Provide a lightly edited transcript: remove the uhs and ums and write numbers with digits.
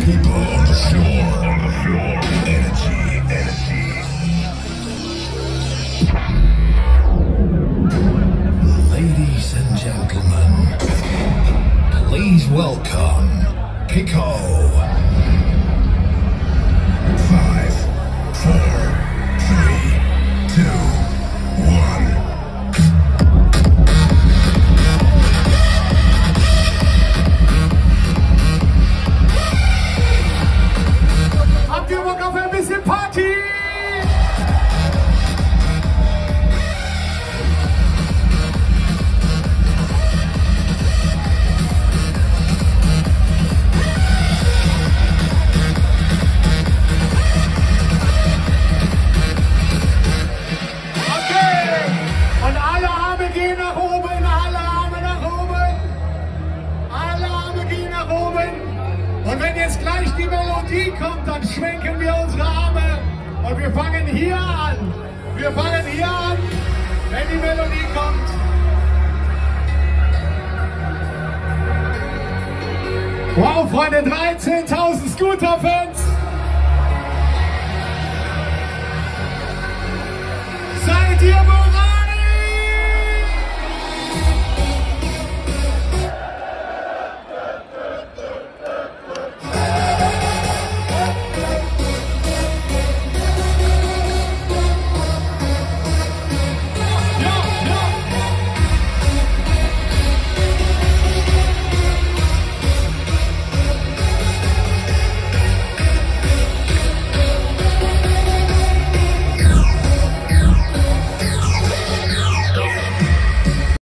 people on the floor, energy. Ladies and gentlemen, please welcome Pico. 5, 4, 3, 2, 1. Habt ihr Bock auf ein bisschen Party? Und wenn jetzt gleich die Melodie kommt, dann schwenken wir unsere Arme und wir fangen hier an. Wir fangen hier an, wenn die Melodie kommt. Wow, Freunde, 13.000 Scooter-Fans. Seid ihr bereit?